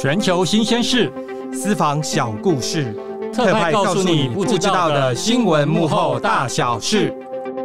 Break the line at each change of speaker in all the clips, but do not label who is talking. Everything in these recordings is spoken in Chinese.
全球新鲜事，
私房小故事，
特派告诉你不知道的新闻幕后大小事。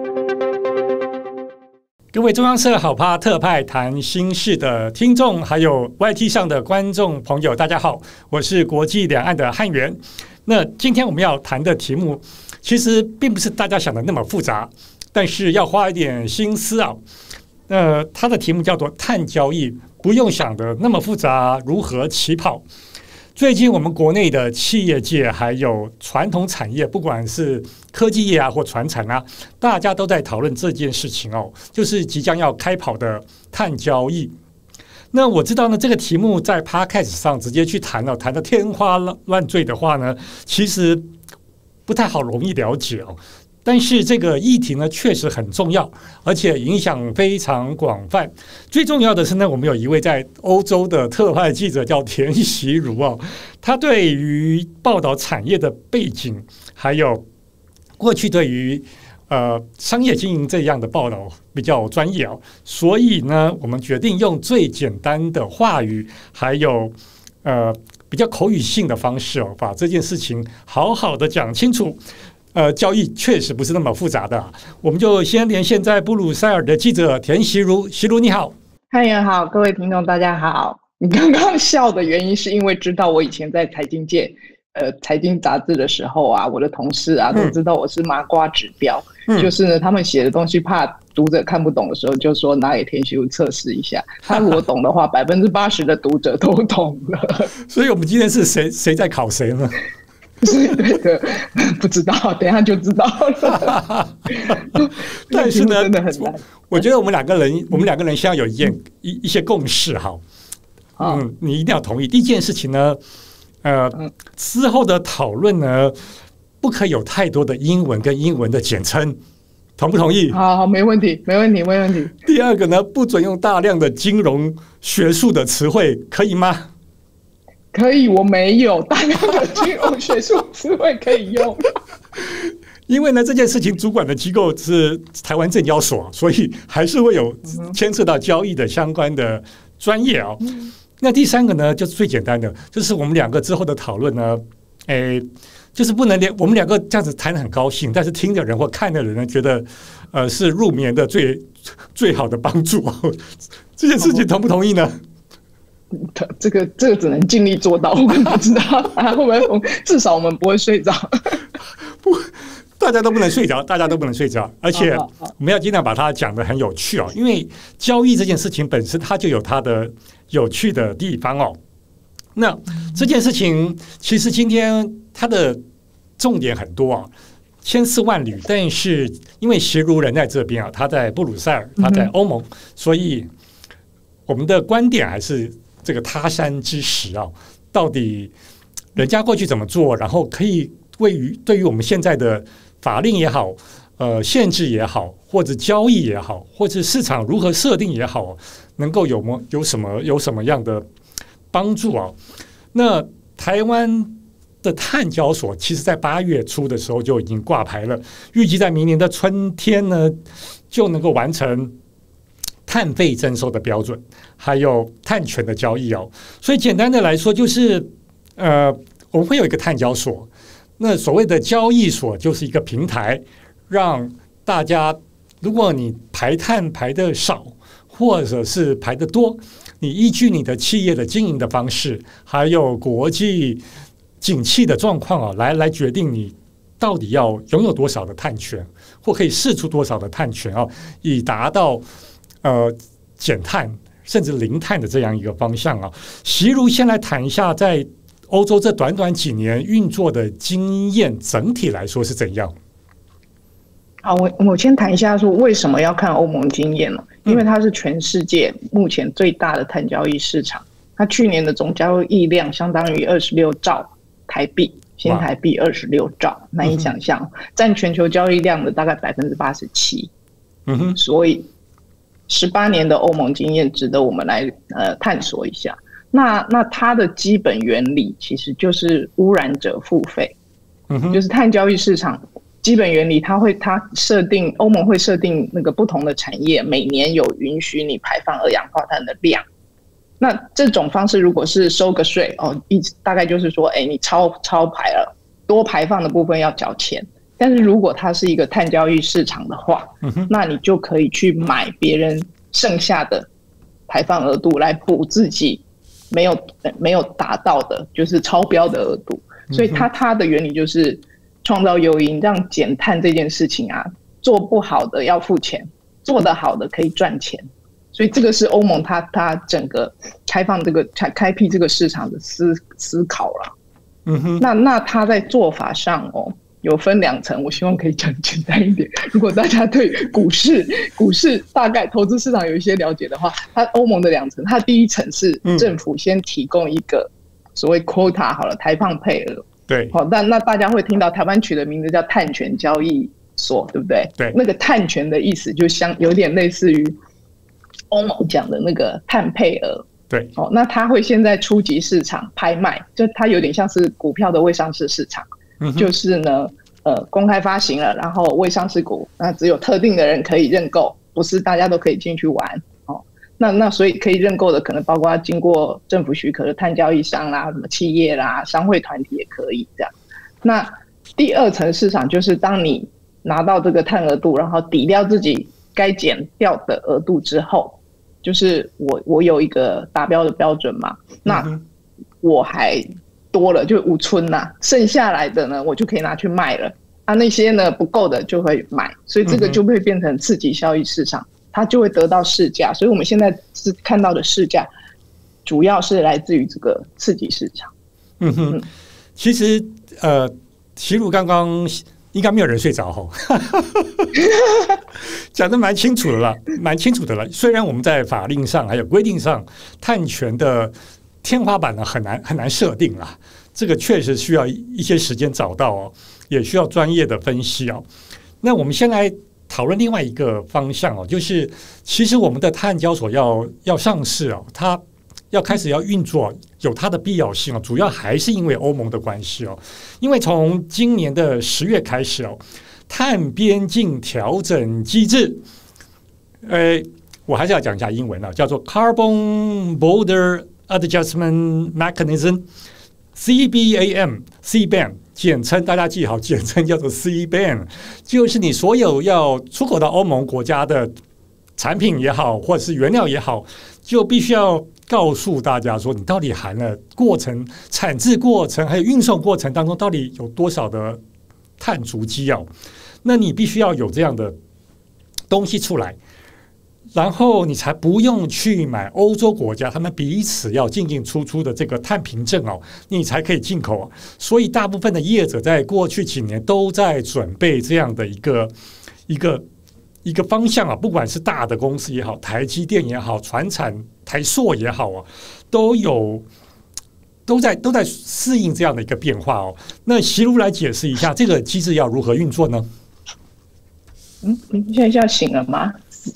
各位中央社好趴特派谈心事的听众，还有 YT 上的观众朋友，大家好，我是国际两岸的汉元。那今天我们要谈的题目，其实并不是大家想的那么复杂，但是要花一点心思啊。它的题目叫做碳交易，不用想的那么复杂，如何起跑？最近我们国内的企业界还有传统产业，不管是科技业啊或传产啊，大家都在讨论这件事情哦，就是即将要开跑的碳交易。那我知道呢，这个题目在 Podcast 上直接去谈了，谈得天花乱坠的话呢，其实不太好容易了解哦。但是这个议题呢，确实很重要，而且影响非常广泛。最重要的是呢，我们有一位在欧洲的特派记者叫田习如哦，他对于报道产业的背景，还有过去对于商业经营这样的报道比较专业哦，所以呢，我们决定用最简单的话语，还有比较口语性的方式哦，把这件事情好好的讲清楚。交易确实不是那么复杂的，我们就先连线在布鲁塞尔的记者田习如。习如你好。
汉元好，各位听众大家好。你刚刚笑的原因是因为知道我以前在财经界财经杂志的时候啊，我的同事啊都知道我是麻瓜指标，就是呢他们写的东西怕读者看不懂的时候，就说拿给田习如测试一下，他如果懂的话80%的读者都懂了。
所以我们今天是谁在考谁呢？
对的，不知道，等一下就知道了。
但是呢，
真的很难。
我觉得我们两个人现在有一些共识哈。你一定要同意。第一件事情呢，之后的讨论呢，不可以有太多的英文跟英文的简称，同不同意？
好，没问题，没问题，没问题。
第二个呢，不准用大量的金融学术的词汇，可以吗？
可以，我没有大量的金融学术词汇可以用。
因为呢，这件事情主管的机构是台湾证交所，所以还是会有牵涉到交易的相关的专业哦。那第三个呢，就是最简单的，就是我们两个之后的讨论呢，就是不能连我们两个这样子谈得很高兴，但是听的人或看的人呢，觉得是入眠的最好的帮助哦。这件事情同不同意呢？
这个只能尽力做到，我们不知道会不会，至少我们不会睡着。
不，大家都不能睡着，大家都不能睡着，而且我们要尽量把它讲得很有趣哦，因为交易这件事情本身它就有它的有趣的地方哦。那这件事情其实今天它的重点很多啊，千丝万缕，但是因为习如人在这边啊，他在布鲁塞尔，他在欧盟，所以我们的观点还是这个他山之石啊，到底人家过去怎么做，然后可以对于我们现在的法令也好，限制也好，或者交易也好，或者市场如何设定也好，能够有什么样的帮助啊？那台湾的碳交所其实在8月初的时候就已经挂牌了，预计在明年的春天呢就能够完成碳费征收的标准，还有碳权的交易哦。所以简单的来说，就是我们会有一个碳交所，那所谓的交易所就是一个平台，让大家，如果你排碳排的少，或者是排的多，你依据你的企业的经营的方式，还有国际景气的状况啊，来决定你到底要拥有多少的碳权，或可以释出多少的碳权啊，以达到减碳甚至零碳的这样一个方向啊。习如先来谈一下在欧洲这短短几年运作的经验，整体来说是怎样？
好，我先谈一下说为什么要看欧盟经验呢？因为它是全世界目前最大的碳交易市场，它去年的总交易量相当于26兆台币，新台币26兆，难以想象，占全球交易量的大概87%。所以18年的欧盟经验值得我们来探索一下。那它的基本原理其实就是污染者付费，就是碳交易市场基本原理，它设定欧盟会设定那个不同的产业每年有允许你排放二氧化碳的量， 那这种方式如果是收个税大概就是说，你超排了，多排放的部分要缴钱。但是如果它是一个碳交易市场的话，那你就可以去买别人剩下的排放额度来补自己没有达到的，就是超标的额度。所以它的原理就是创造诱因，让减碳这件事情啊，做不好的要付钱，做得好的可以赚钱。所以这个是欧盟它整个开辟这个市场的思考了。那它在做法上有分2层，我希望可以讲简单一点。如果大家对股市大概投资市场有一些了解的话，它欧盟的2层，它第一层是政府先提供一个所谓 quota 好了，排放配额。
对，
好，那大家会听到台湾取的名字叫碳权交易所，对不对？
对，
那个碳权的意思就有点类似于欧盟讲的那个碳配额。
对，
那它会先在初级市场拍卖，就它有点像是股票的未上市市场。就是呢，公开发行了，然后未上市股，那只有特定的人可以认购，不是大家都可以进去玩。那所以可以认购的可能包括经过政府许可的碳交易商啦、什么企业啦、商会团体也可以这样。那第2层市场就是当你拿到这个碳额度，然后抵掉自己该减掉的额度之后，就是我有一个达标的标准嘛，那我还多了就5寸呐，剩下来的呢我就可以拿去卖了啊，那些呢不够的就会买，所以这个就会变成刺激效益市场，它就会得到市价。所以我们现在是看到的市价主要是来自于这个刺激市场。
其实齐如刚刚应该没有人睡着吼，讲得蛮清楚的了。虽然我们在法令上还有规定上，碳权的天花板呢很难设定啦，这个确实需要一些时间找到也需要专业的分析那我们先来讨论另外一个方向就是其实我们的碳交所要上市它要开始要运作，有它的必要性主要还是因为欧盟的关系因为从今年的10月开始碳边境调整机制，我还是要讲一下英文叫做 Carbon Border Adjustment Mechanism CBAM 简称大家记好，简称叫做 CBAM， 就是你所有要出口到欧盟国家的产品也好，或者是原料也好，就必须要告诉大家说，你到底含了产制过程还有运送过程当中到底有多少的碳足迹那你必须要有这样的东西出来，然后你才不用去买欧洲国家他们彼此要进出的这个碳凭证你才可以进口所以大部分的业者在过去几年都在准备这样的一个方向不管是大的公司也好，台积电也好，传产台塑也好都在适应这样的一个变化那习如来解释一下这个机制要如何运作呢？
你现在醒了吗？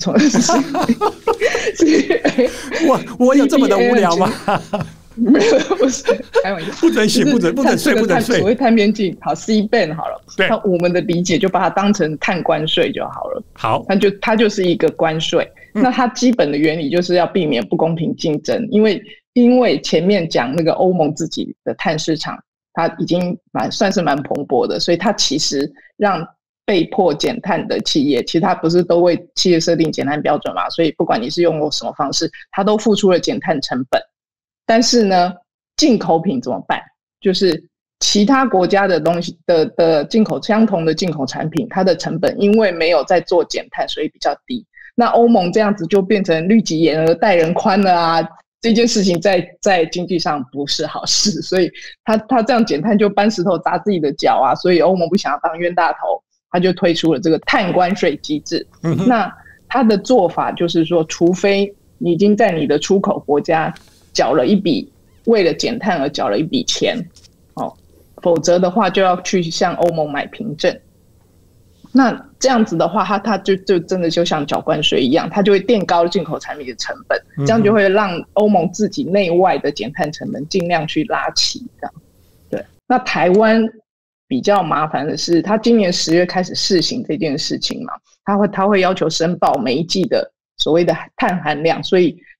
我有这么的无聊吗？
没有，不是开玩笑，
不准醒，不准睡，不准睡。
所谓碳边境，好 ，CBAM 好了，
对，
那我们的理解就把它当成碳关税就好了。
好，
它就是一个关税。那它基本的原理就是要避免不公平竞争，因为前面讲那个欧盟自己的碳市场，它已经算是蛮蓬勃的，所以它其实让被迫减碳的企业，其实它不是都为企业设定减碳标准嘛？所以不管你是用什么方式，它都付出了减碳成本。但是呢，进口品怎么办？就是其他国家的东西的进口相同的进口产品，它的成本因为没有在做减碳，所以比较低。那欧盟这样子就变成律己严而待人宽了这件事情在经济上不是好事，所以他这样减碳就搬石头砸自己的脚所以欧盟不想要当冤大头，他就推出了这个碳关税机制。那他的做法就是说，除非你已经在你的出口国家缴了一笔为了减碳而缴了一笔钱否则的话就要去向欧盟买凭证。那这样子的话，它就真的就像缴关税一样，它就会垫高进口产品的成本，这样就会让欧盟自己内外的减碳成本尽量去拉齐。这样对。那台湾比较麻烦的是，它今年10月开始试行这件事情嘛，它会要求申报每一季的所谓的碳含量，所以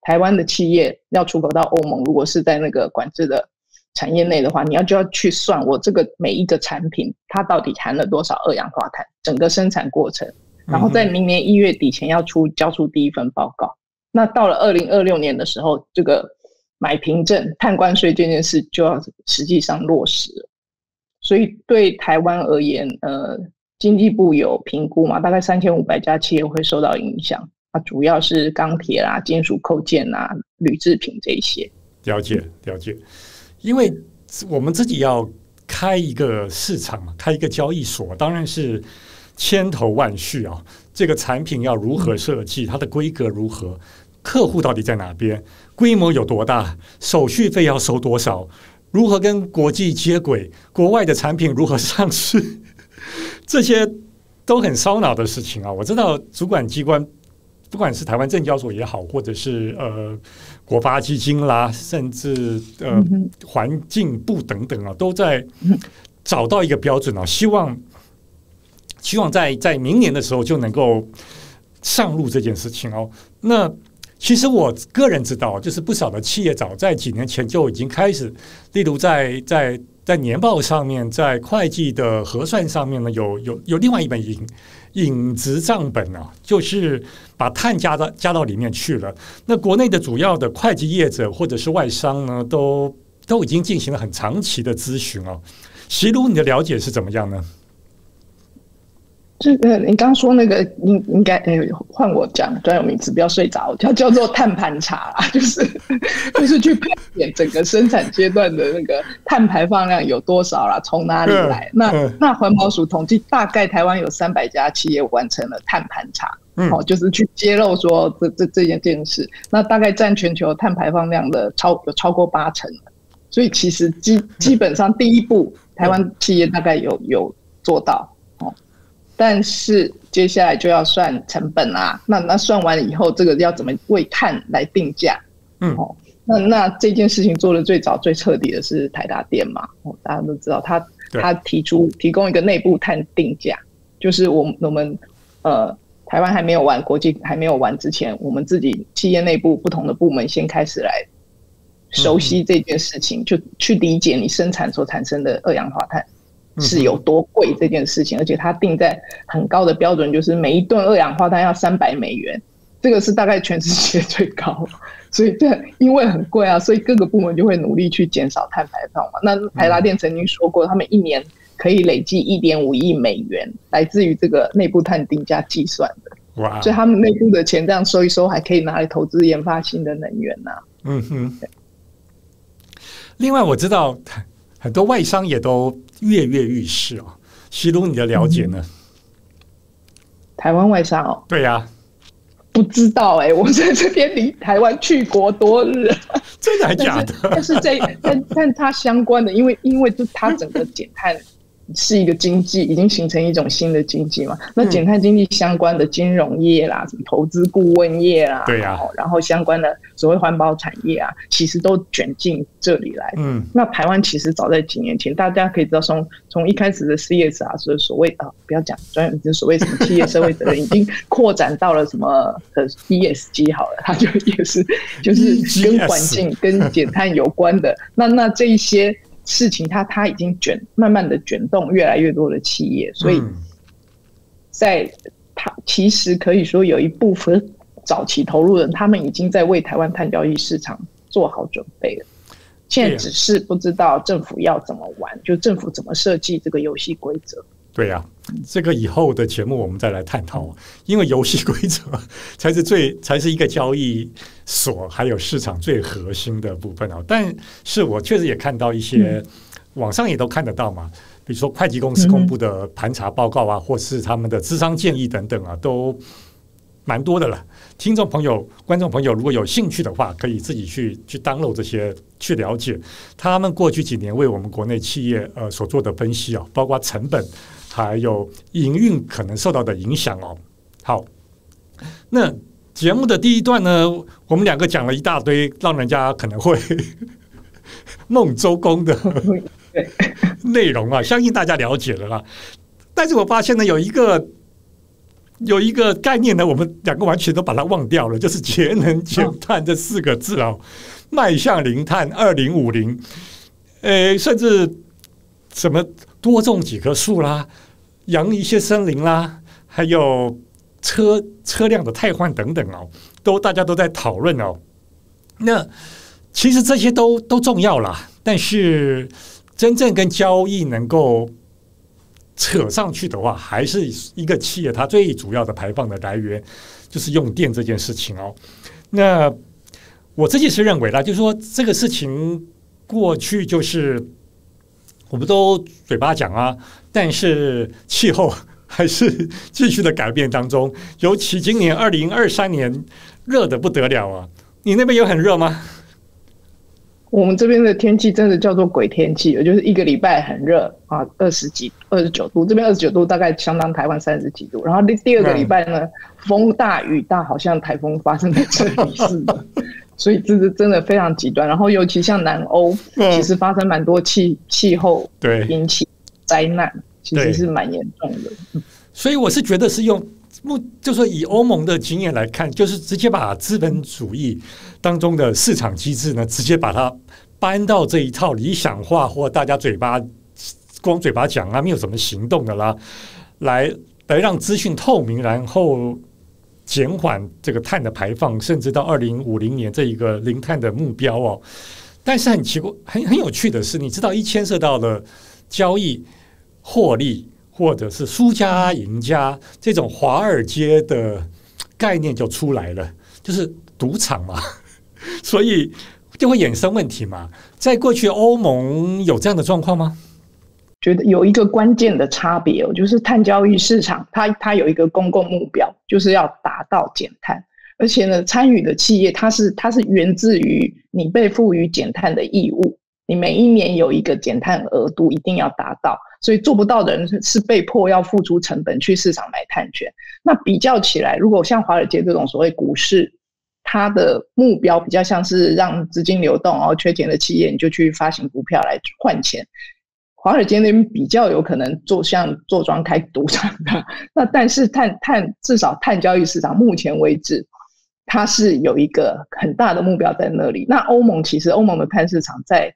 台湾的企业要出口到欧盟，如果是在那个管制的产业内的话，就要去算我这个每一个产品它到底含了多少二氧化碳，整个生产过程，然后在明年1月底前要交出第一份报告。那到了2026年的时候，这个买凭证碳关税这件事就要实际上落实了。所以对台湾而言，经济部有评估嘛，大概3500家企业会受到影响，主要是钢铁啦、金属扣件啦、铝制品这一些。
了解。因为我们自己要开一个市场嘛，开一个交易所，当然是千头万绪啊。这个产品要如何设计，它的规格如何，客户到底在哪边，规模有多大，手续费要收多少，如何跟国际接轨，国外的产品如何上市，这些都很烧脑的事情啊。我知道主管机关不管是台湾证交所也好，或者是国发基金啦，甚至环境部等等啊，都在找到一个标准啊，希望在明年的时候就能够上路这件事情哦。那其实我个人知道，就是不少的企业早在几年前就已经开始，例如在年报上面，在会计的核算上面呢，有另外一本影子账本啊，就是把碳加到里面去了。那国内的主要的会计业者或者是外商呢，都已经进行了很长期的咨询哦。席如，你的了解是怎么样呢？
这个你刚说那个应该换我讲专有名词，不要睡着，叫做碳盘查啦，就是去盘点整个生产阶段的那个碳排放量有多少啦，从哪里来？那环保署统计，大概台湾有300家企业完成了碳盘查，就是去揭露说这件事，那大概占全球碳排放量的有超过80%，所以其实基本上第一步，台湾企业大概有做到。但是接下来就要算成本啦，那算完以后，这个要怎么为碳来定价？那这件事情做的最早最彻底的是台达电嘛，大家都知道他提供一个内部碳定价，就是我们台湾还没有完，国际还没有完之前，我们自己企业内部不同的部门先开始来熟悉这件事情，就去理解你生产所产生的二氧化碳是有多贵这件事情，而且它定在很高的标准，就是每一吨二氧化碳要$300，这个是大概全世界最高，所以因为很贵啊，所以各个部门就会努力去减少碳排放嘛。那台达电曾经说过，他们1年可以累计$1.5亿，来自于这个内部碳定价计算的。哇！所以他们内部的钱这样收一收，还可以拿来投资研发新的能源呐。
另外我知道很多外商也都跃跃欲试啊。席如，你的了解呢？
台湾外商哦，
对呀，
不知道我在这边离台湾去国多日，
真的还假的？
但它相关的，因为它整个减碳是一个经济，已经形成一种新的经济嘛。那减碳经济相关的金融业啦，什么投资顾问业啦，
对呀，
然后相关的所谓环保产业啊，其实都卷进这里来。那台湾其实早在几年前，大家可以知道，从一开始的 CSR 是所谓不要讲专业名词，所谓什么企业社会责任，已经扩展到了什么ESG 好了，它就也是就是跟环境跟减碳有关的。那这一些事情它已经慢慢的卷动越来越多的企业，所以它其实可以说有一部分早期投入人，他们已经在为台湾碳交易市场做好准备了。现在只是不知道政府要怎么玩，就政府怎么设计这个游戏规则。
对呀，这个以后的节目我们再来探讨，因为游戏规则才是一个交易所还有市场最核心的部分啊。但是我确实也看到一些网上也都看得到嘛，比如说会计公司公布的盘查报告啊，或是他们的咨商建议等等啊，都蛮多的了。听众朋友、观众朋友，如果有兴趣的话，可以自己去 download 这些，去了解他们过去几年为我们国内企业所做的分析啊，包括成本还有营运可能受到的影响哦。好，那节目的第一段呢，我们两个讲了一大堆，让人家可能会梦周公的内容啊，相信大家了解了啦。但是我发现呢，有一个有一个概念呢，我们两个完全都把它忘掉了，就是节能减碳这4个字哦，迈向零碳2050，甚至什么多种几棵树啦，养一些森林啦，还有车辆的汰换等等哦，大家都在讨论哦。那其实这些都重要啦，但是真正跟交易能够扯上去的话，还是一个企业它最主要的排放的来源就是用电这件事情哦。那我自己是认为啦，就是说这个事情过去就是我们都嘴巴讲啊，但是气候还是继续的改变当中，尤其今年2023年热得不得了啊！你那边有很热吗？
我们这边的天气真的叫做鬼天气，就是一个礼拜很热啊，29度，这边29度大概相当台湾30几度，然后第二个礼拜呢，风大雨大，好像台风发生在这里似的，所以这是真的非常极端。然后尤其像南欧，其实发生蛮多气候引起灾难，其实是蛮严重的。
所以我是觉得是就是说以欧盟的经验来看，就是直接把资本主义当中的市场机制呢，直接把它搬到这一套理想化或大家光嘴巴讲啊，没有什么行动的啦，来让资讯透明，然后减缓这个碳的排放，甚至到2050年这一个零碳的目标哦。但是很奇怪，很有趣的是，你知道一牵涉到了交易获利，或者是输家赢家这种华尔街的概念就出来了，就是赌场嘛，所以就会衍生问题嘛。在过去欧盟有这样的状况吗？
觉得有一个关键的差别就是碳交易市场它有一个公共目标，就是要达到减碳，而且呢，参与的企业它是源自于你被赋予减碳的义务，你每一年有一个减碳额度一定要达到，所以做不到的人是被迫要付出成本去市场买碳权。那比较起来，如果像华尔街这种所谓股市，它的目标比较像是让资金流动，然后缺钱的企业你就去发行股票来换钱。华尔街那边比较有可能像坐庄开赌场的，那但是至少碳交易市场目前为止，它是有一个很大的目标在那里。那其实欧盟的碳市场在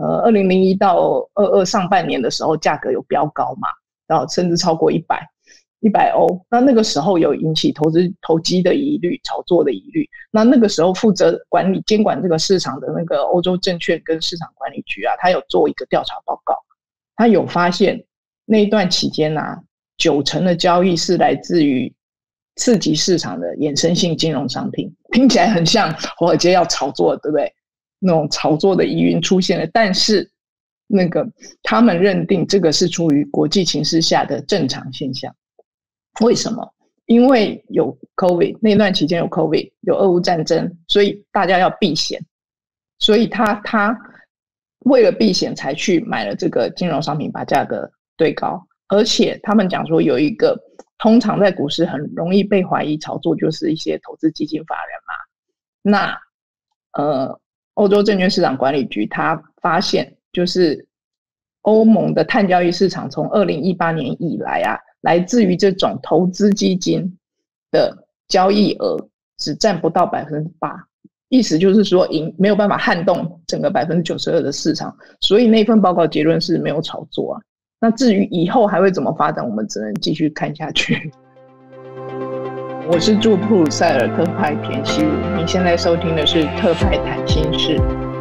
2001到22上半年的时候，价格有飙高嘛，然后甚至超过100欧。那个时候有引起投机的疑虑、炒作的疑虑。那个时候负责监管这个市场的那个欧洲证券跟市场管理局啊，他有做一个调查报告，他有发现那一段期间啊，90%的交易是来自于刺激市场的衍生性金融商品，听起来很像华尔街要炒作，对不对？那种炒作的疑云出现了，但是他们认定这个是出于国际情势下的正常现象。为什么？因为有 COVID， 那段期间有 COVID， 有俄乌战争，所以大家要避险，所以他为了避险才去买了这个金融商品，把价格堆高。而且他们讲说有一个通常在股市很容易被怀疑炒作，就是一些投资基金法人嘛。那欧洲证券市场管理局他发现，就是欧盟的碳交易市场从2018年以来啊，来自于这种投资基金的交易额只占不到 8%， 意思就是说没有办法撼动整个 92% 的市场，所以那份报告结论是没有炒作啊。那至于以后还会怎么发展，我们只能继续看下去。我是住普鲁塞尔特派田希如，你现在收听的是特派谈心事。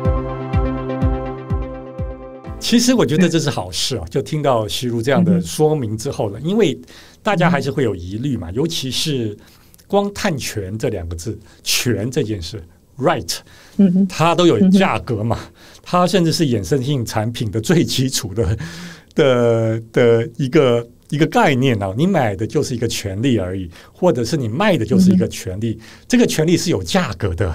其实我觉得这是好事啊，就听到希如这样的说明之后呢，因为大家还是会有疑虑嘛，尤其是光碳权这2个字，权这件事 ，right， 它都有价格嘛，它甚至是衍生性产品的最基础的一个概念啊，你买的就是一个权利而已，或者是你卖的就是一个权利，这个权利是有价格的，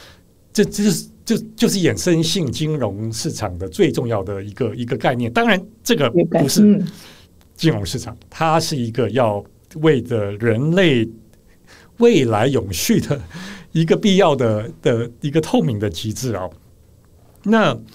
就是衍生性金融市场的最重要的一个概念。当然，这个不是金融市场，它是一个要为着人类未来永续的一个必要的一个透明的机制啊。那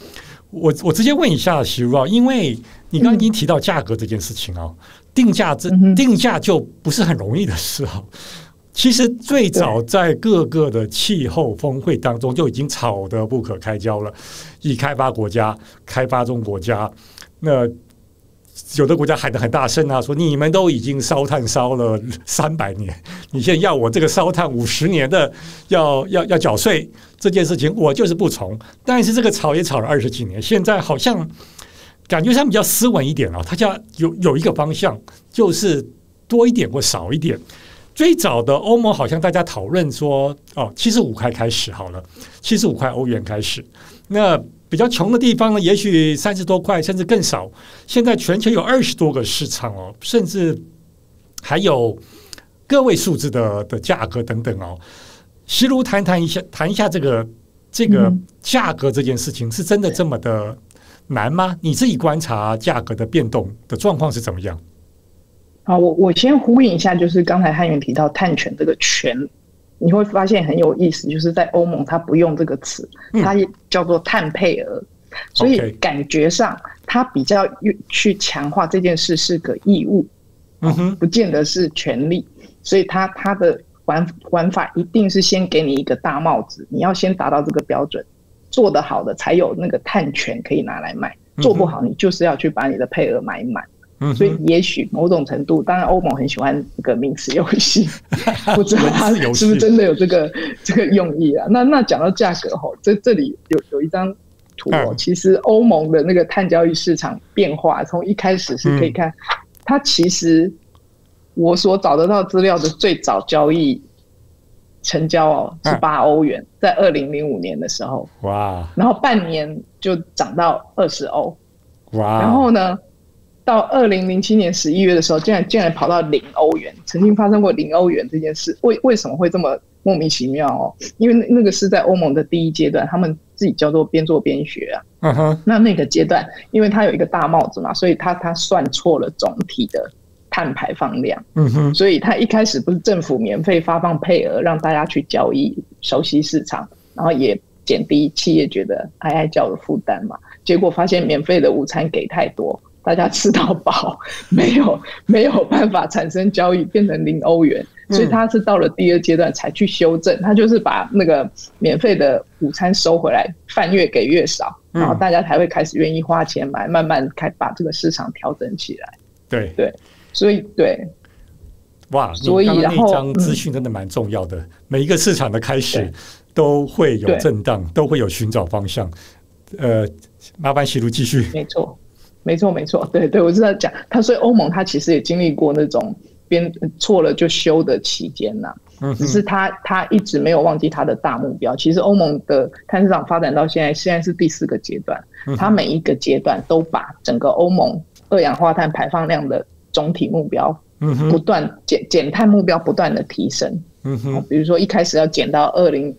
我直接问一下徐如啊，因为你刚刚已经提到价格这件事情啊，定价就不是很容易的事啊。其实最早在各个的气候峰会当中就已经吵得不可开交了，以开发国家、开发中国家，那有的国家喊得很大声啊，说你们都已经烧炭烧了300年，你现在要我这个烧炭50年的要缴税这件事情，我就是不从。但是这个吵也吵了20几年，现在好像感觉上比较斯文一点了，它就有一个方向，就是多一点或少一点。最早的欧盟好像大家讨论说，75块开始好了，75块欧元开始。那比较穷的地方呢，也许30多块，甚至更少。现在全球有20多个市场哦，甚至还有个位数字的价格等等哦。希如谈一下这个价格这件事情，是真的这么的难吗？你自己观察价格的变动的状况是怎么样？
好，我先呼应一下，就是刚才汉元提到碳权这个权，你会发现很有意思，就是在欧盟它不用这个词，它叫做碳配额，所以感觉上它比较去强化这件事是个义务，不见得是权利，所以它的玩法一定是先给你一个大帽子，你要先达到这个标准，做得好的才有那个碳权可以拿来卖，做不好你就是要去把你的配额买满。所以也许某种程度，当然欧盟很喜欢这个名词游戏，不知道他是不是真的有这个用意啊？那讲到价格吼，这里有一张图哦，其实欧盟的那个碳交易市场变化，从一开始是可以看，它其实我所找得到资料的最早交易成交是8欧元，在2005年的时候，哇，然后半年就涨到20欧，哇，然后呢？到2007年11月的时候，竟然跑到0欧元，曾经发生过0欧元这件事。为什么会这么莫名其妙哦？因为那个是在欧盟的第一阶段，他们自己叫做边做边学啊。那个阶段，因为它有一个大帽子嘛，所以它算错了总体的碳排放量。所以它一开始不是政府免费发放配额让大家去交易，熟悉市场，然后也减低企业觉得哀哀叫的负担嘛。结果发现免费的午餐给太多。大家吃到饱，没有办法产生交易，变成0欧元，所以他是到了第2阶段才去修正，他就是把那个免费的午餐收回来，饭越给越少，然后大家才会开始愿意花钱买，慢慢把这个市场调整起来。对，所以对，
哇，所以然后那张资讯真的蛮重要的，每一个市场的开始都会有震荡，都会有寻找方向。麻烦希如继续。
没错，对，我是在讲他，所以欧盟他其实也经历过那种错了就修的期间呐，只是他一直没有忘记他的大目标。其实欧盟的碳市场发展到现在是第4个阶段，他每一个阶段都把整个欧盟二氧化碳排放量的总体目标不断减碳目标不断的提升。比如说一开始要减到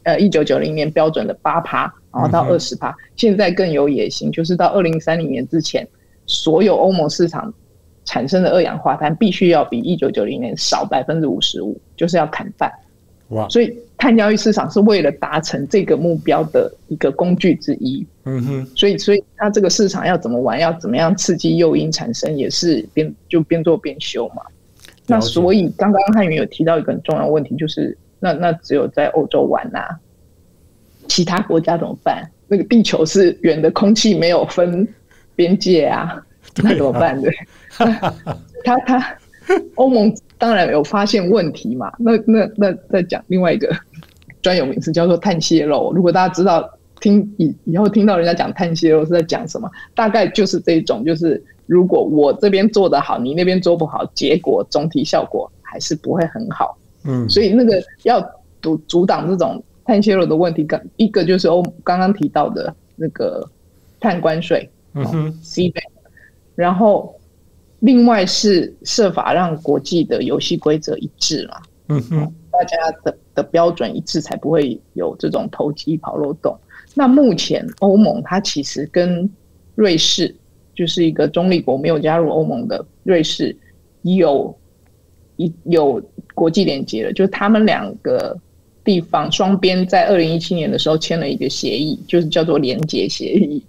1990年标准的8%，然后到20%，现在更有野心，就是到2030年之前。所有欧盟市场产生的二氧化碳必须要比1990年少55%，就是要砍半。哇！所以碳交易市场是为了达成这个目标的一个工具之一。所以它这个市场要怎么玩，要怎么样刺激诱因产生，也是边做边修嘛。那所以刚刚汉元有提到一个很重要的问题，就是那只有在欧洲玩啊，其他国家怎么办？那个地球是圆的，空气没有分边界啊，那怎么办？对，他欧盟当然有发现问题嘛。那再讲另外一个专有名词叫做碳泄漏。如果大家知道以后听到人家讲碳泄漏是在讲什么，大概就是这种，就是如果我这边做得好，你那边做不好，结果总体效果还是不会很好。所以那个要阻挡这种碳泄漏的问题，一个就是刚刚提到的那个碳关税。CBAM， 然后另外是设法让国际的游戏规则一致嘛，大家的标准一致，才不会有这种投机跑漏洞。那目前欧盟它其实跟瑞士，就是一个中立国没有加入欧盟的瑞士，有国际连接了，就是他们2个地方双边在2017年的时候签了一个协议，就是叫做连结协议。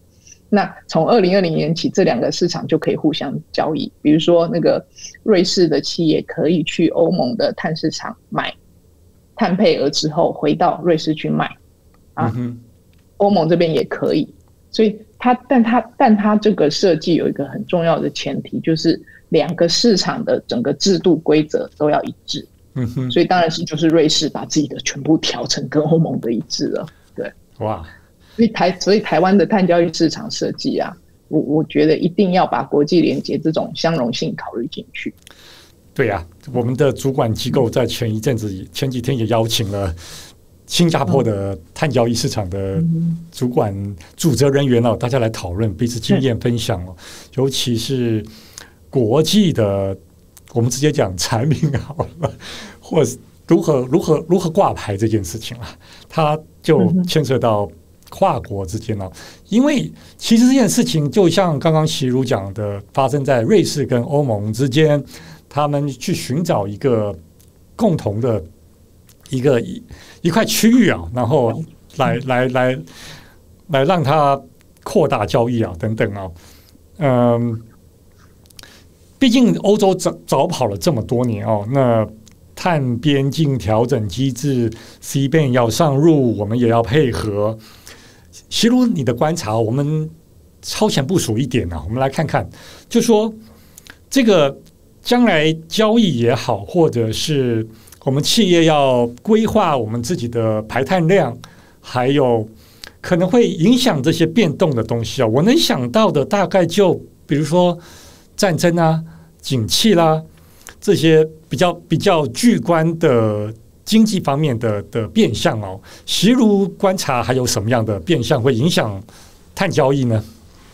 那从2020年起，这2个市场就可以互相交易。比如说，那个瑞士的企业可以去欧盟的碳市场买碳配额之后，回到瑞士去卖啊。欧盟这边也可以，所以但它这个设计有一个很重要的前提，就是2个市场的整个制度规则都要一致。所以当然是就是瑞士把自己的全部调成跟欧盟的一致了。对，
哇，
所以台湾的碳交易市场设计啊，我觉得一定要把国际连结这种相容性考虑进去。
对啊，我们的主管机构在前几天也邀请了新加坡的碳交易市场的主管主责人员大家来讨论彼此经验分享尤其是国际的，我们直接讲产品好了，或者如何挂牌这件事情它就牵扯到跨国之间因为其实这件事情就像刚刚习如讲的，发生在瑞士跟欧盟之间，他们去寻找一个共同的一块区域然后来让它扩大交易等等毕竟欧洲早跑了这么多年那碳边境调整机制 CBAM 要上路，我们也要配合。习如你的观察，我们超前部署一点我们来看看，就说这个将来交易也好，或者是我们企业要规划我们自己的排碳量，还有可能会影响这些变动的东西我能想到的大概就比如说战争景气啦，这些比较巨观的经济方面的变项习如观察还有什么样的变项会影响碳交易呢？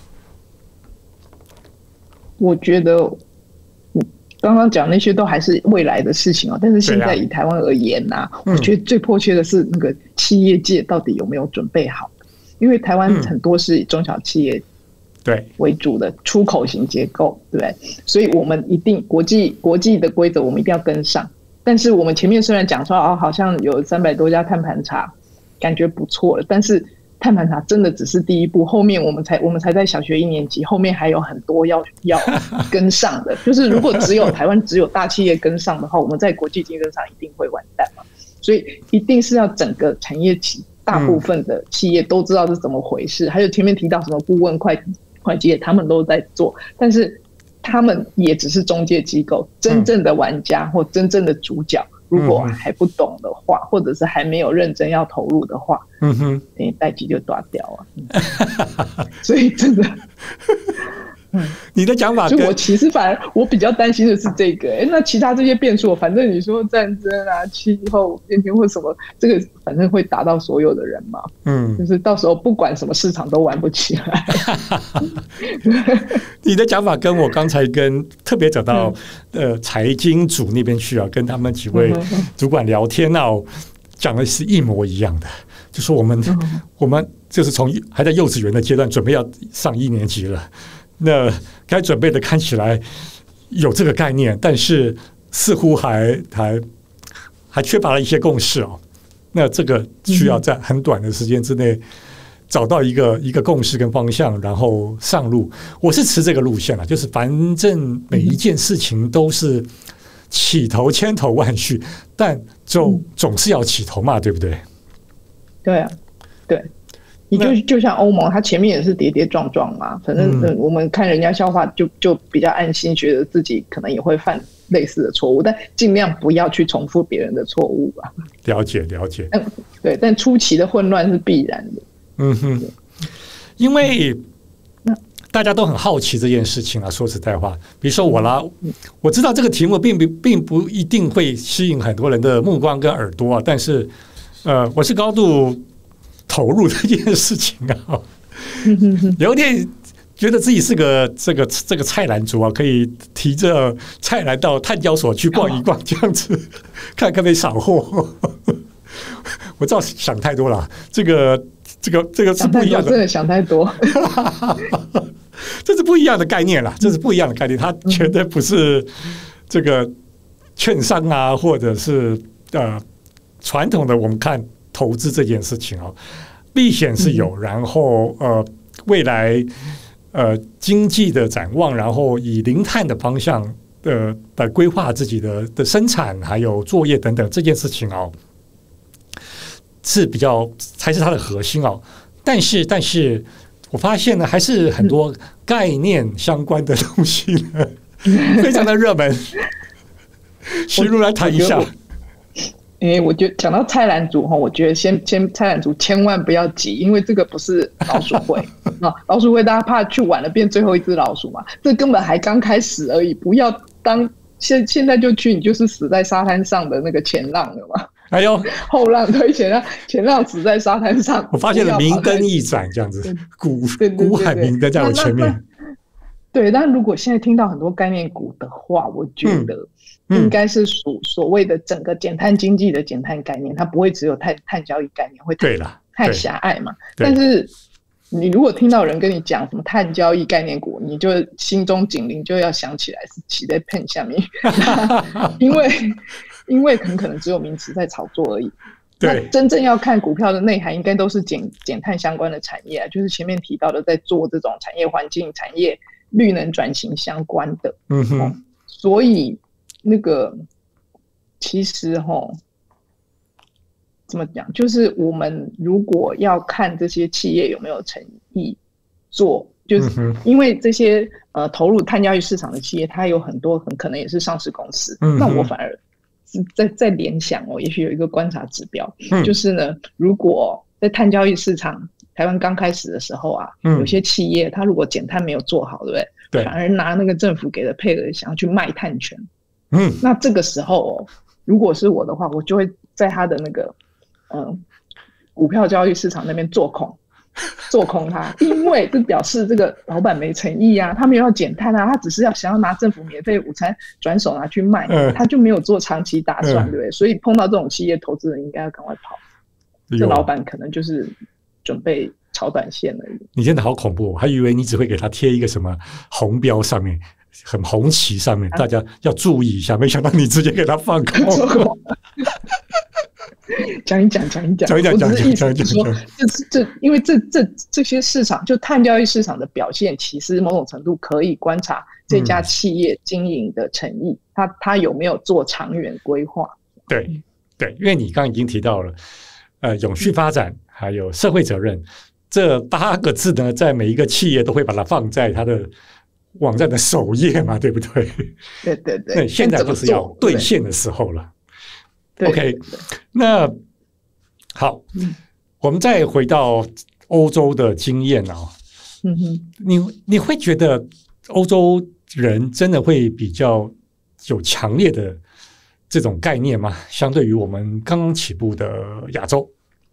我觉得刚刚讲那些都还是未来的事情但是现在以台湾而言我觉得最迫切的是那个企业界到底有没有准备好，因为台湾很多是以中小企业为主的出口型结构，对不对？所以我们一定国际的规则我们一定要跟上。但是我们前面虽然讲说好像有300多家碳盘查，感觉不错了，但是碳盘查真的只是第一步，后面我们才在小学1年级，后面还有很多要跟上的。就是如果台湾只有大企业跟上的话，我们在国际竞争上一定会完蛋嘛。所以一定是要整个产业大部分的企业都知道是怎么回事。还有前面提到什么顾问会计业，他们都在做，但是他们也只是中介机构，真正的玩家或真正的主角如果还不懂的话，或者是还没有认真要投入的话，代际就断掉了。所以真的
你的讲法，
就我其实反而我比较担心的是这个。那其他这些变数，反正你说战争气候变迁或什么，这个反正会打到所有的人嘛。就是到时候不管什么市场都玩不起来。
你的讲法跟我刚才特别走到财经组那边去跟他们几位主管聊天讲的是一模一样的，就说我们就是从还在幼稚园的阶段准备要上1年级了。那该准备的看起来有这个概念，但是似乎还缺乏了一些共识那这个需要在很短的时间之内找到一个共识跟方向，然后上路。我是持这个路线就是反正每一件事情都是起头千头万绪，但总是要起头嘛，对不对？
对啊，对。你就像欧盟，它前面也是跌跌撞撞嘛，反正我们看人家笑话就比较安心，觉得自己可能也会犯类似的错误，但尽量不要去重复别人的错误吧。
了解。
对，但初期的混乱是必然的。
因为大家都很好奇这件事情说实在话，比如说我啦，我知道这个题目并不一定会吸引很多人的目光跟耳朵但是我是高度投入这件事情有点觉得自己是个这个菜篮族可以提着菜篮到碳交所去逛一逛，这样子看可不可以扫货。我知道想太多了，这个是不一样的，
真的想太多。
这是不一样的概念啦，这是不一样的概念，它绝对不是这个券商或者是传统的我们看投资这件事情避险是有，然后未来经济的展望，然后以零碳的方向来规划自己的生产还有作业等等这件事情哦，是比较才是它的核心哦。但是我发现呢，还是很多概念相关的东西呢，非常的热门。徐如来谈一下。
我觉得讲到菜篮族我觉得先菜篮族千万不要急，因为这个不是老鼠会老鼠会大家怕去晚了变最后一只老鼠嘛，这根本还刚开始而已，不要当现在就去，你就是死在沙滩上的那个前浪了嘛。
哎呦，
后浪推前浪死在沙滩上。
我发现了明灯一盏这样子，古海明灯在我前面。
对，但如果现在听到很多概念股的话，我觉得应该是所谓的整个减碳经济的减碳概念，它不会只有碳交易概念，会太狭隘嘛。但是你如果听到人跟你讲什么碳交易概念股，你就心中警铃就要想起来是骑在pen下面，因为很可能只有名词在炒作而已。那真正要看股票的内涵，应该都是减碳相关的产业啊，就是前面提到的在做这种产业环境、产业绿能转型相关的。所以那个其实怎么讲，就是我们如果要看这些企业有没有诚意做，就是因为这些投入碳交易市场的企业，它有很多很可能也是上市公司。那我反而在联想也许有一个观察指标，就是呢，如果在碳交易市场台湾刚开始的时候啊，有些企业它如果减碳没有做好，对不对？对，反而拿那个政府给的配额想要去卖碳权。那这个时候如果是我的话，我就会在他的那个股票交易市场那边做空它，因为这表示这个老板没诚意啊，他没有要减碳啊，他只是想要拿政府免费午餐转手拿去卖，他就没有做长期打算，对不对？所以碰到这种企业，投资人应该要赶快跑，这老板可能就是准备炒短线而已。
你真的好恐怖，我还以为你只会给他贴一个什么红标上面，很红旗上面，大家要注意一下，没想到你直接给他放空。讲一讲，我只是意思是说，因为这些市场，就碳交易市场的表现，其实某种程度可以观察这家企业经营的诚意，他有没有做长远规划。 对，因为你刚刚已经提到了永续发展还有社会责任这8个字呢，在每一个企业都会把它放在它的网站的首页嘛，对不对？对，现在就是要兑现的时候了。OK， 那好，我们再回到欧洲的经验你会觉得欧洲人真的会比较有强烈的这种概念吗？相对于我们刚刚起步的亚洲，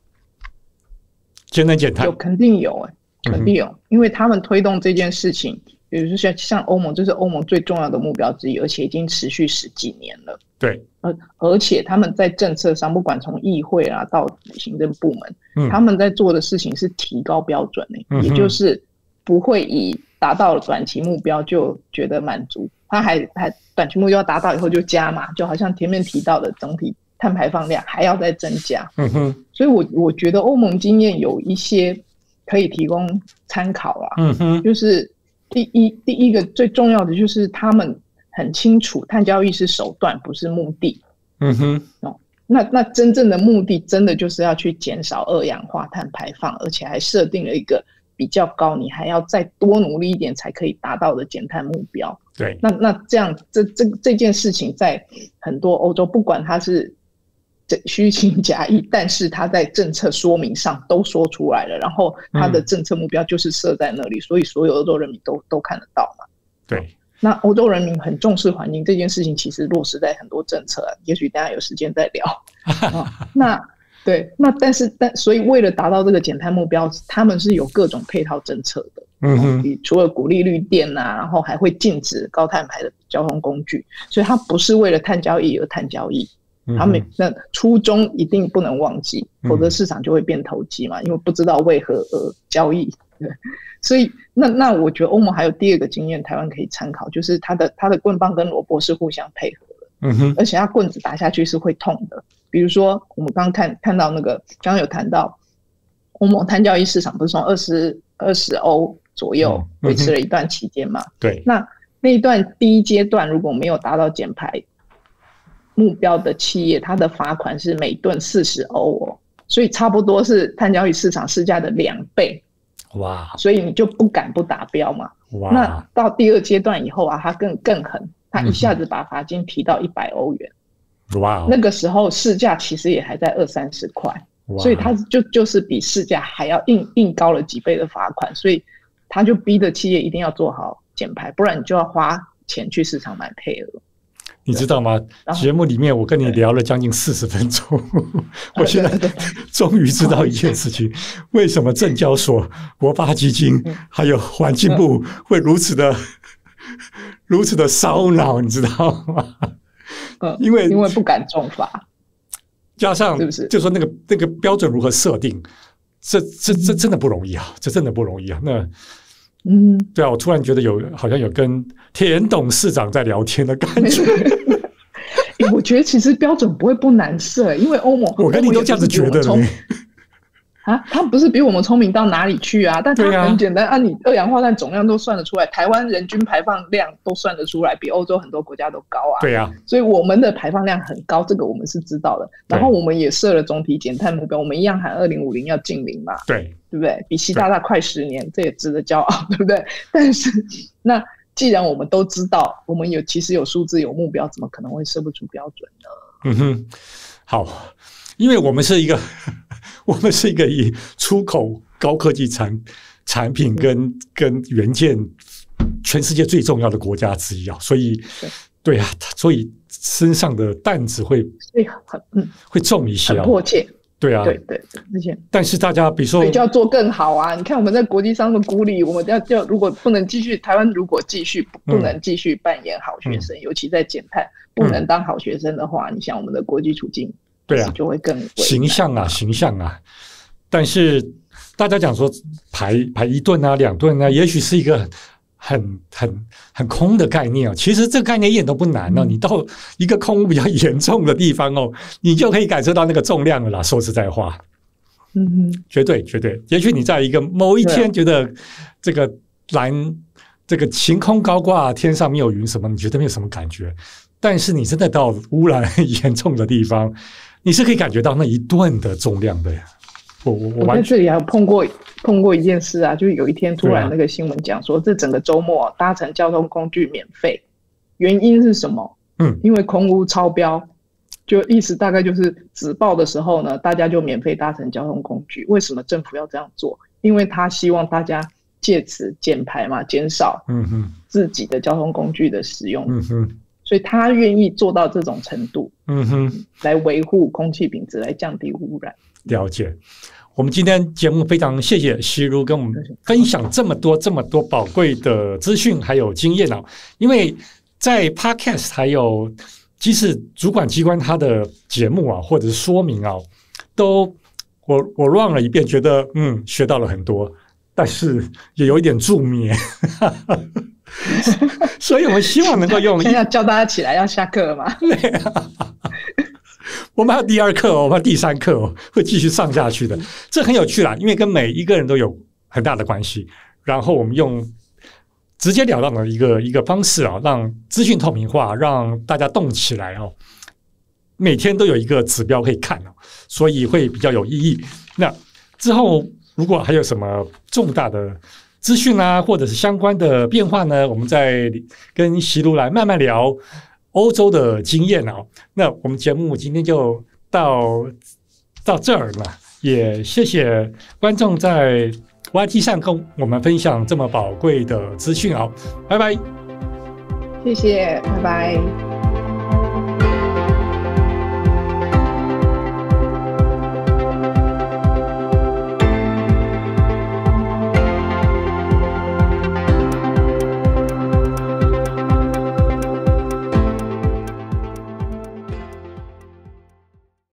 节能减碳
肯定有肯定有，因为他们推动这件事情，比如说像欧盟，这是欧盟最重要的目标之一，而且已经持续10几年了。
对，
而且他们在政策上，不管从议会到行政部门，他们在做的事情是提高标准也就是不会以达到了短期目标就觉得满足，他还短期目标达到以后就加码，就好像前面提到的整体碳排放量还要再增加。所以我觉得欧盟经验有一些可以提供参考就是第一个最重要的就是他们很清楚碳交易是手段不是目的。那真正的目的真的就是要去减少二氧化碳排放，而且还设定了一个比较高，你还要再多努力一点才可以达到的减碳目标。
对，
那这样这件事情在很多欧洲，不管它是虚情假意，但是它在政策说明上都说出来了，然后它的政策目标就是设在那里，所以所有欧洲人民都看得到嘛。
对，
那欧洲人民很重视环境这件事情，其实落实在很多政策也许大家有时间再聊。所以为了达到这个减碳目标，他们是有各种配套政策的。除了鼓励绿电然后还会禁止高碳排的交通工具，所以它不是为了碳交易而碳交易。他们那初衷一定不能忘记，否则市场就会变投机嘛，因为不知道为何而交易。对，所以那我觉得欧盟还有第二个经验，台湾可以参考，就是它的棍棒跟萝卜是互相配合的。而且它棍子打下去是会痛的。比如说我们刚看到那个，刚刚有谈到欧盟碳交易市场不是从 20欧左右，维持了一段期间嘛。
对，
那一段第一阶段如果没有达到减排目标的企业，它的罚款是每吨40欧哦，所以差不多是碳交易市场市价的2倍。
哇！
所以你就不敢不达标嘛。
哇！
那到第2阶段以后啊，它更狠，它一下子把罚金提到100欧元。
哇！
那个时候市价其实也还在20-30块，所以它就是比市价还要硬高了几倍的罚款，所以他就逼的企业一定要做好减排，不然你就要花钱去市场买配额。
你知道吗？节目里面我跟你聊了将近40分钟，我现在终于知道一件事情：为什么证交所、国发基金还有环境部会如此的烧脑，你知道吗？因为
不敢重罚，
加上
是不是？
就说那个标准如何设定，这真的不容易啊！这真的不容易啊！那。对啊，我突然觉得好像有跟田董事长在聊天的感觉。
我觉得其实标准不会不难设，因为欧盟，
我跟你都这样子觉得的。
他不是比我们聪明到哪里去啊？但他很简单，按你二氧化碳总量都算得出来，台湾人均排放量都算得出来，比欧洲很多国家都高啊。
对啊，
所以我们的排放量很高，这个我们是知道的。然后我们也设了总体减碳目标，我们一样喊2050要净零嘛。
对
不对？比习大大快10年，这也值得骄傲，对不对？但是那既然我们都知道，我们其实有数字有目标，怎么可能会设不出标准呢？
好，因为我们是一个以出口高科技产品跟元件全世界最重要的国家之一啊，所以对啊，所以身上的担子会重一些，
很迫切。
对啊，
对，
但是大家比如说，
所以就要做更好啊！你看我们在国际上的孤立，我们要如果不能继续，台湾如果继续不能继续扮演好学生，尤其在减碳不能当好学生的话，你想我们的国际处境，
对啊，
就会更
形象啊。但是大家讲说排1吨啊、2吨啊，也许是一个很空的概念哦，其实这个概念一点都不难哦。你到一个空污比较严重的地方哦，你就可以感受到那个重量了啦。说实在话，绝对。也许你在一个某一天觉得这个晴空高挂，天上没有云什么，你觉得没有什么感觉。但是你真的到污染很严重的地方，你是可以感觉到那1吨的重量的呀。我
在这里还有碰过一件事啊，就是有一天突然那个新闻讲说，这整个周末搭乘交通工具免费，原因是什么？因为空污超标，就意思大概就是止报的时候呢，大家就免费搭乘交通工具。为什么政府要这样做？因为他希望大家借此减排嘛，减少自己的交通工具的使用。所以他愿意做到这种程度，来维护空气品质，来降低污染。
了解。我们今天节目非常谢谢希如跟我们分享这么多宝贵的资讯还有经验哦。因为在 Podcast 还有即使主管机关它的节目啊或者是说明啊，都我 run 了一遍，觉得学到了很多，但是也有一点助眠。所以我们希望能够用
要叫大家起来要下课了嘛。
对啊，我们还有第2课我们还有第3课会继续上下去的。这很有趣啦，因为跟每一个人都有很大的关系。然后我们用直截了当的一个方式啊，让资讯透明化，让大家动起来哦。每天都有一个指标可以看哦，所以会比较有意义。那之后如果还有什么重大的资讯啊，或者是相关的变化呢，我们再跟希如来慢慢聊欧洲的经验哦。那我们节目今天就到这儿了，也谢谢观众在 YT 上跟我们分享这么宝贵的资讯哦，拜拜。
谢谢，拜拜。